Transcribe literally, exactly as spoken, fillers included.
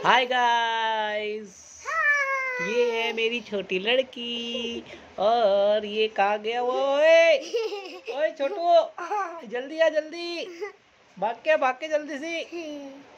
Hi guys, ये है मेरी छोटी लड़की। और ये कहाँ गया वो? ओए ओए छोटू, जल्दी आ जल्दी, भाग के भाग के जल्दी से।